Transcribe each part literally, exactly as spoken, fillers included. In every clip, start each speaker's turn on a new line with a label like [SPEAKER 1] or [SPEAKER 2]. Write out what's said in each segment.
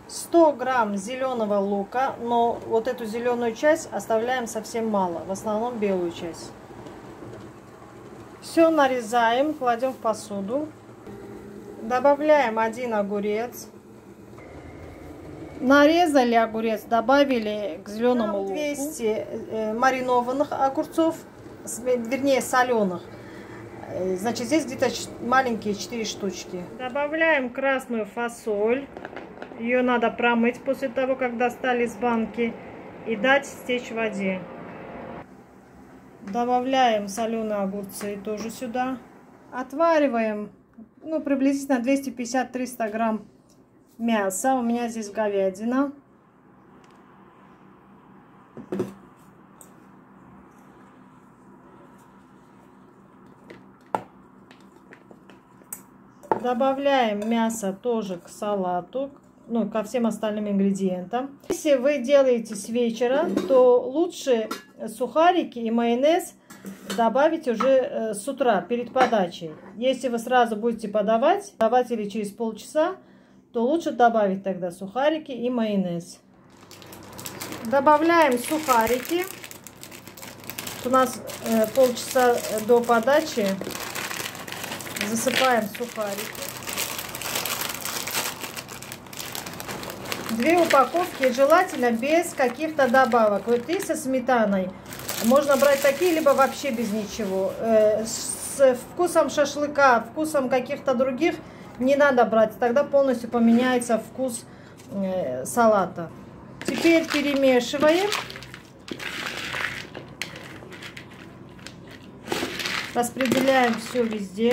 [SPEAKER 1] сто грамм зеленого лука, но вот эту зеленую часть оставляем совсем мало, в основном белую часть. Все нарезаем, кладем в посуду. Добавляем один огурец. Нарезали огурец, добавили к зеленому луку двести э, маринованных огурцов, вернее соленых. Значит, здесь где-то маленькие четыре штучки. Добавляем красную фасоль. Ее надо промыть после того, как достали из банки, и дать стечь в воде. Добавляем соленые огурцы тоже сюда. Отвариваем, ну, приблизительно двести пятьдесят — триста грамм мяса. У меня здесь говядина. Добавляем мясо тоже к салату, ну, ко всем остальным ингредиентам. Если вы делаете с вечера, то лучше сухарики и майонез добавить уже с утра, перед подачей. Если вы сразу будете подавать, давать или через полчаса, то лучше добавить тогда сухарики и майонез. Добавляем сухарики. У нас полчаса до подачи. Засыпаем сухарики. Две упаковки, желательно без каких-то добавок. Вот и со сметаной. Можно брать такие, либо вообще без ничего. С вкусом шашлыка, вкусом каких-то других не надо брать. Тогда полностью поменяется вкус салата. Теперь перемешиваем. Распределяем все везде.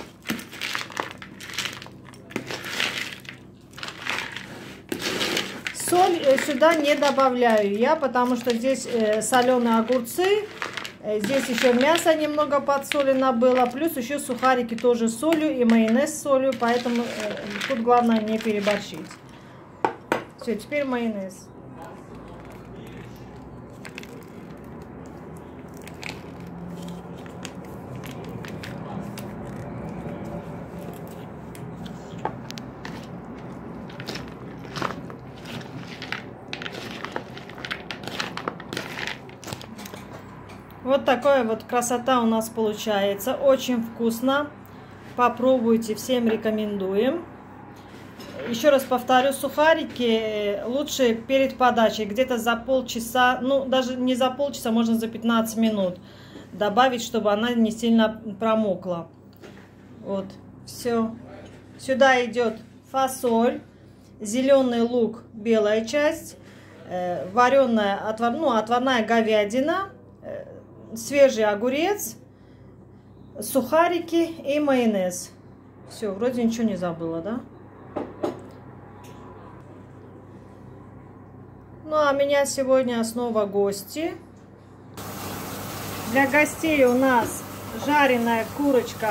[SPEAKER 1] Соль сюда не добавляю я, потому что здесь соленые огурцы, здесь еще мясо немного подсолено было, плюс еще сухарики тоже с солью и майонез с солью, поэтому тут главное не переборщить. Все, теперь майонез. Вот такая вот красота у нас получается. Очень вкусно. Попробуйте, всем рекомендуем. Еще раз повторю, сухарики лучше перед подачей, где-то за полчаса, ну даже не за полчаса, можно за пятнадцать минут добавить, чтобы она не сильно промокла. Вот, все. Сюда идет фасоль, зеленый лук, белая часть, э, вареная, отвар, ну, отварная говядина, э, свежий огурец, сухарики и майонез. Все, вроде ничего не забыла, да? Ну, а меня сегодня снова гости. Для гостей у нас жареная курочка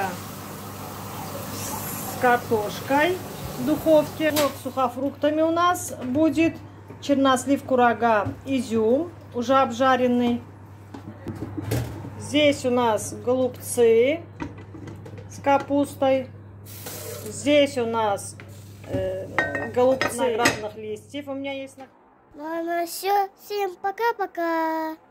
[SPEAKER 1] с картошкой в духовке. Вот с сухофруктами у нас будет чернослив, курага, изюм, уже обжаренный. Здесь у нас голубцы с капустой. Здесь у нас э, голубцы виноградных листьев. У меня есть.
[SPEAKER 2] Ну, ну все, всем пока-пока.